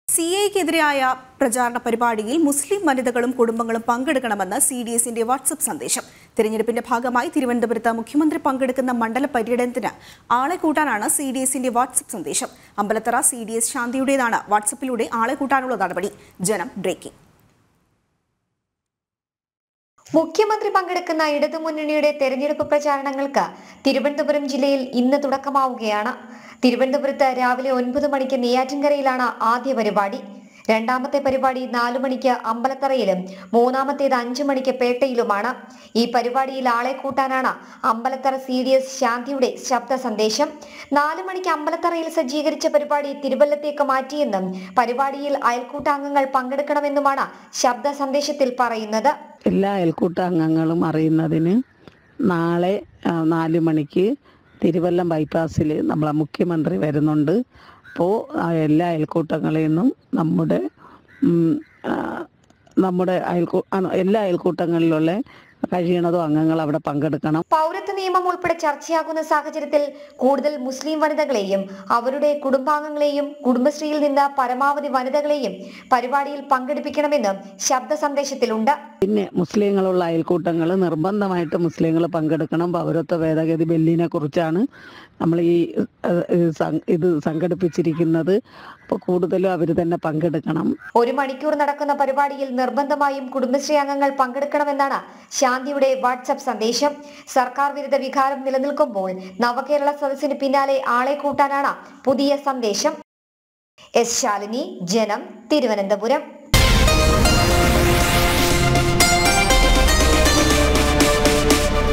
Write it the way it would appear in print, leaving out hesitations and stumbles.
സിഎക്കെതിരായ പ്രചാരണ പരിപാടിയിൽ മുസ്ലിം വനിതകളും കുടുംബങ്ങളും പങ്കെടുക്കണമെന്ന് സിഡിഎസിന്റെ വാട്സ്ആപ്പ് സന്ദേശം. തിരഞ്ഞെടുപ്പിന്റെ ഭാഗമായി തിരുവനന്തപുരത്ത് മുഖ്യമന്ത്രി പങ്കെടുക്കുന്ന മണ്ഡല പര്യടനത്തിന് ആളെ കൂട്ടാനാണ് സിഡിഎസിന്റെ വാട്സ്ആപ്പ് സന്ദേശം. അമ്പലത്തറ സിഡിഎസ് ശാന്തിയുടേതാണ് വാട്സ്ആപ്പിലൂടെ ആളെ കൂട്ടാനുള്ള നടപടി. ജനം ബ്രേക്കിംഗ്. മുഖ്യമന്ത്രി പങ്കെടുക്കുന്ന ഇടതുമുന്നണിയുടെ തെരഞ്ഞെടുപ്പ് പ്രചാരണങ്ങൾക്ക് തിരുവനന്തപുരം ജില്ലയിൽ ഇന്ന് തുടക്കമാവുകയാണ്. തിരുവനന്തപുരത്ത് രാവിലെ 9 മണിക്ക് നെയ്യാറ്റിൻകരയിലാണ് ആദ്യ പരിപാടി. രണ്ടാമത്തെ പരിപാടി 4 മണിക്ക് അമ്പലത്തറയിലും മൂന്നാമത്തേത് 5 മണിക്ക് പേട്ടയിലുമാണ്. ഈ പരിപാടിയിൽ ആളെ കൂട്ടാനാണ് അമ്പലത്തറ സിഡിഎസ് ശാന്തിയുടെ ശബ്ദ സന്ദേശം. 4 മണിക്ക് അമ്പലത്തറയിൽ സജ്ജീകരിച്ച പരിപാടി തിരുവല്ലത്തേക്ക് മാറ്റിയെന്നും പരിപാടിയിൽ അയൽക്കൂട്ടാംഗങ്ങൾ പങ്കെടുക്കണമെന്നുമാണ് ശബ്ദ സന്ദേശത്തിൽ പറയുന്നത്. എല്ലാ അയൽക്കൂട്ടാംഗങ്ങളും അറിയുന്നതിന് നാളെ 4 മണിക്ക് തിരുവല്ലം ബൈപ്പാസിൽ നമ്മളെ മുഖ്യമന്ത്രി വരുന്നുണ്ട്. അപ്പോൾ എല്ലാ അയൽക്കൂട്ടങ്ങളിൽ നിന്നും എല്ലാ അയൽക്കൂട്ടങ്ങളിലുള്ള കഴിയണതോ അംഗങ്ങൾ അവിടെ പങ്കെടുക്കണം. പൗരത്വ നിയമം ഉൾപ്പെടെ ചർച്ചയാകുന്ന സാഹചര്യത്തിൽ കൂടുതൽ മുസ്ലിം വനിതകളെയും അവരുടെ കുടുംബാംഗങ്ങളെയും കുടുംബശ്രീയിൽ നിന്ന് പരമാവധി വനിതകളെയും പരിപാടിയിൽ പങ്കെടുപ്പിക്കണമെന്നും ശബ്ദ സന്ദേശത്തിലുണ്ട്. പിന്നെ മുസ്ലിങ്ങളുള്ള അയൽക്കൂട്ടങ്ങൾ നിർബന്ധമായിട്ട് മുസ്ലിങ്ങൾ പങ്കെടുക്കണം. പൗരത്വ ഭേദഗതി ബില്ലിനെ കുറിച്ചാണ് നമ്മൾ ഇത് സംഘടിപ്പിച്ചിരിക്കുന്നത്. അപ്പോൾ കൂടുതലും അവർ തന്നെ പങ്കെടുക്കണം. 1 മണിക്കൂർ നടക്കുന്ന പരിപാടിയിൽ നിർബന്ധമായും കുടുംബശ്രീ അംഗങ്ങൾ പങ്കെടുക്കണമെന്നാണ് ശാന്തിയുടെ വാട്സ്ആപ്പ് സന്ദേശം. സർക്കാർ വിരുദ്ധ വികാരം നിലനിൽക്കുമ്പോൾ നവകേരള സദസ്സിന് പിന്നാലെ ആളെ കൂട്ടാനാണ് പുതിയ സന്ദേശം. എസ് ശാലിനി, ജനം, തിരുവനന്തപുരം.